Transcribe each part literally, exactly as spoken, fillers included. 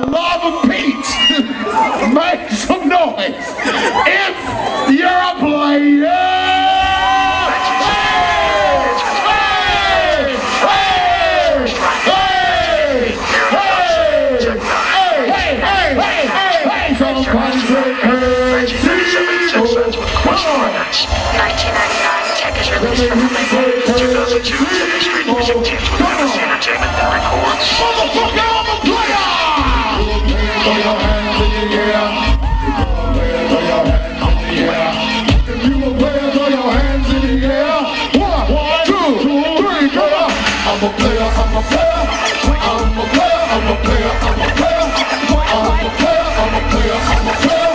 love of Pete, make some noise if you're a player. nineteen ninety-nine, tech is released from the label. two thousand two, Tech Street Music teams with Fantasy Entertainment and records. Motherfucker, I'm a player! Throw your hands in the air. Throw your hands in the air. If you a player, throw your hands in the air. One, two, three, go up. I'm a player, I'm a player. I'm a player, I'm a player, I'm a player. I'm a player, I'm a player, I'm a player.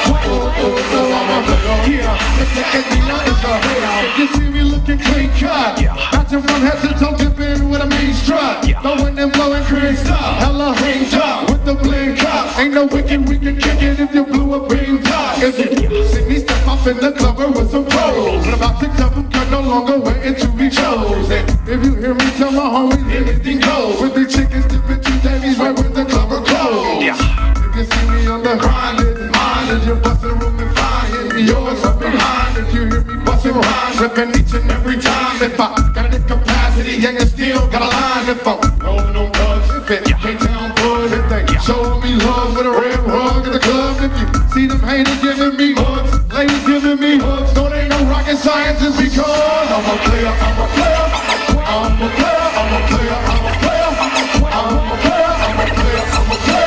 If you see me looking clean cut, bouncing from head to toe, dipping with a mean strut, throwing and blowing green stuff, hella hanged up with the bling cup. Ain't no wicked, we can kick it if you blew a beam top. If you see me step up in the clubber with some pros, and about six of them can no longer waiting to be chosen. If you hear me tell my homies, anything goes. With the chickens dipping two days right with the clubber clothes. If you see me on the grind, it's mine. If you're busting room and fine, hit me yours up behind. If you hear me busting rhymes, ripping each and every time. If I got the capacity, yeah, you still got a line. If I'm rolling on bugs, if it K-Town Buzz, if they show me love with a red rug at the club. If you see them haters giving me hugs, ladies giving me hugs, don't ain't no rocket science, it's because I'm a player, I'm a player, I'm a player, I'm a player, I'm a player, I'm a player, I'm a player, I'm a player.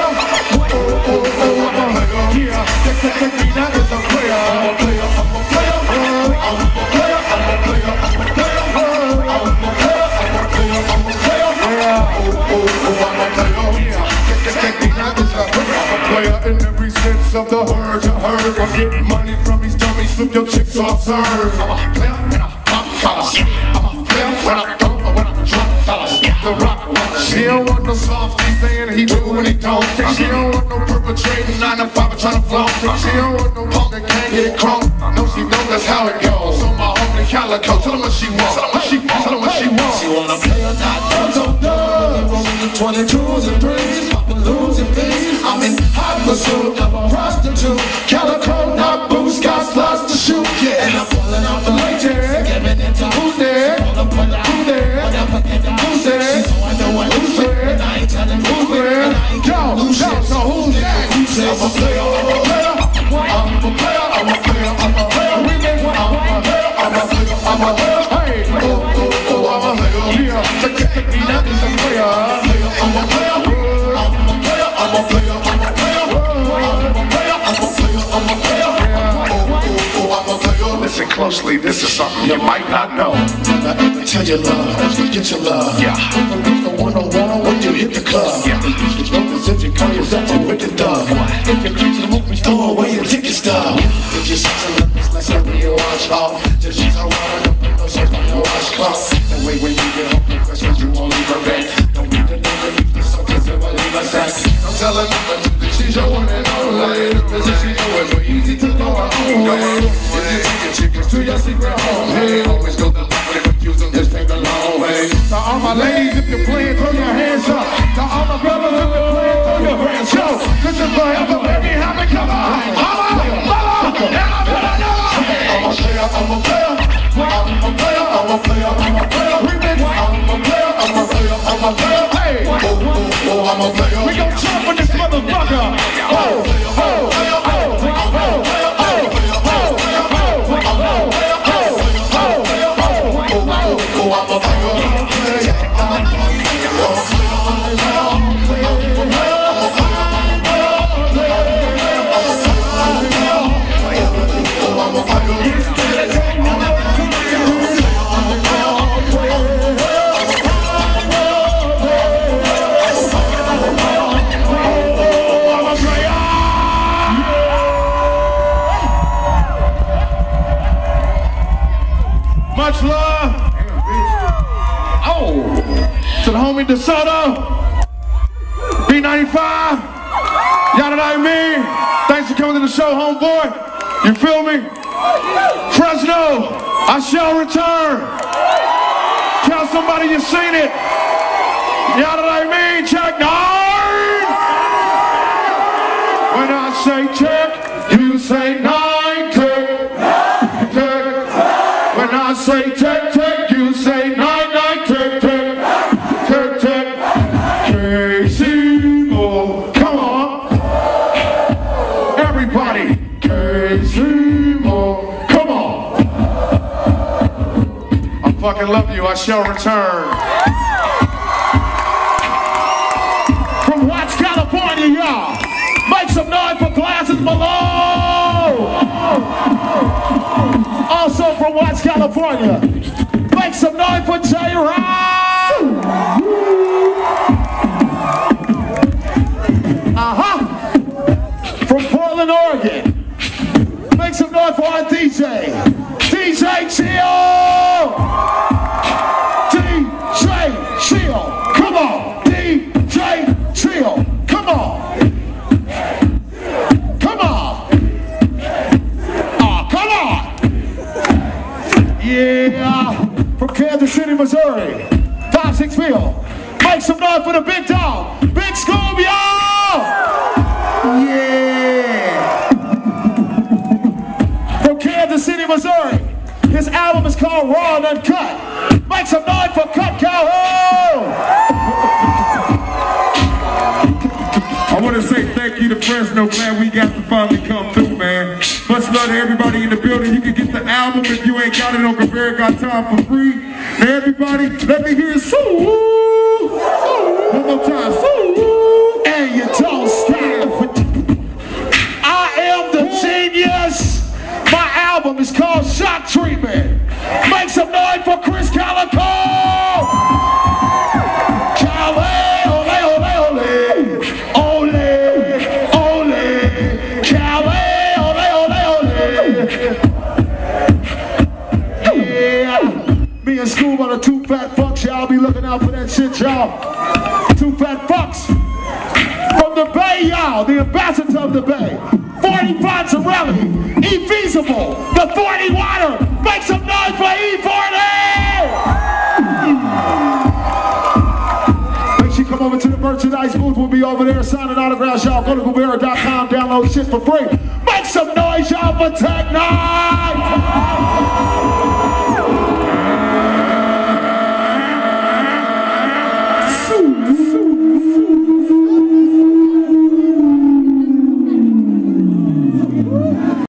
Oh, oh, oh, I'm a player, yeah, check, check, check me now, it's a player, I'm a player, I'm a player, I'm a player, I'm a player, I'm a player, I'm a player, I'm a player, I'm a player, yeah, oh, oh, oh, I'm a player, yeah, check, check, check me now, it's a player, I'm a player in every sense of the word, you heard, I'm getting money from these dummies, flip your chicks off serve, I'm a player, and I pop colors, I'm a player when I go, when I drop dollars, the rock, she don't want no softy saying he do when he don't. She don't want no perpetrating nine to five trying to flaunt. She don't want no punk that can't get it crunk. No, she knows that's how it goes. So my homie Calico, tell her what she wants. Tell her what she wants. Tell her what she wants. She wanna play or not, don't so dumb. Rolling the twenty-twos and threes, popping losing things. I'm in hot pursuit of a prostitute. Calico, not boots, got slots to shoot. Yeah, and I'm falling off the late chair. Giving it to who's there? Who's there? Who's there? Who's there? I ain't telling who's there? Yo, yo, so who's that? I'm a player, I'm a player, I'm a player, I'm a player, I'm a player, we make one, I'm a player, I'm a player, I'm a player, hey, oh, oh, oh, I'm a player, yeah, check, check, check me out, it's a player, I'm a player, I'm a player, I'm a player, I'm a player, I'm a player, I'm a player, I'm a player, yeah, oh, oh, oh, I'm a player. Listen closely, this is something you might not know. Tell your love, get your love, yeah. One-on-one when you hit the club. Yeah. It's no as if you call yourself a wicked dog. If you're crazy to move me, throw away your ticket stub. If you're something like this, let's have me wash off. Just use our water, don't put no soap on your washcloth. That way when you get home, the questions you won't leave her back. Don't need to know that you can suck us if I leave us back. I'm telling her that she's your one and only. Cause if she know it's so easy to go her own way. If you take your chickens to your secret home, hey, always go the left when they confuse them, just take the long way. To all my ladies, if you're playing, throw your hands up. To all my brothers, if you're playing, throw your hands up. Cause it's forever, baby, have me come on. Holla, holla, I'm a player, I'm a player, I'm a player, I'm a player, I'm a player, remix, I'm a player, I'm a player, I'm a player, hey, oh, oh, oh, I'm a player. We gon' jump on this motherfucker. Oh, oh, oh, oh, oh, much love. Oh, to the homie DeSoto, B ninety-five. Y'all know what I mean? Thanks for coming to the show, homeboy. You feel me? Fresno, I shall return. Tell somebody you've seen it. Y'all know what I mean? Check nine. say check, you say nine, check, check. When I say check, check, you say nine, nine, check, check, check, check. K-C-Mo, come on. Everybody, K-C-Mo, come on. I fucking love you, I shall return. From Watts, California, y'all. Make some noise for Glasses Below. Also from Watts, California. Make some noise for J-Rock. Uh-huh. From Portland, Oregon. Make some noise for our D J. D J Chill. D J Chill. Come on. D J Chill. Come on. Come on. Oh, come on. Yeah. From Kansas City, Missouri. five six Phil. Make some noise for the big dog. Big Scoob, y'all. Yeah. From Kansas City, Missouri. His album is called Raw and Uncut. Make some noise for Cut Calhoun. I want to say thank you to Fresno. Glad we got to finally come through, man. Much love to everybody in the building. You can get the album if you ain't got it on Conveyor Got Time for free. Now everybody, let me hear Sue. One more time, Sue. And you don't stop. I am the genius. My album is called Shock Treatment. Make some noise for Chris Calico. Cali, ole, ole, ole. Ole, ole. Cali, ole, ole, ole. Yeah. Me and Scoob are the two fat fucks. Y'all be looking out for that shit, y'all. Two fat fucks. From the Bay, y'all. The ambassador of the Bay. forty Fonzarelli. E-Feasible. The forty Water. Make some noise for E forty! Make sure you come over to the merchandise booth. We'll be over there signing autographs, y'all. Go to Guevara dot com. Download shit for free. Make some noise, y'all, for Tech Night!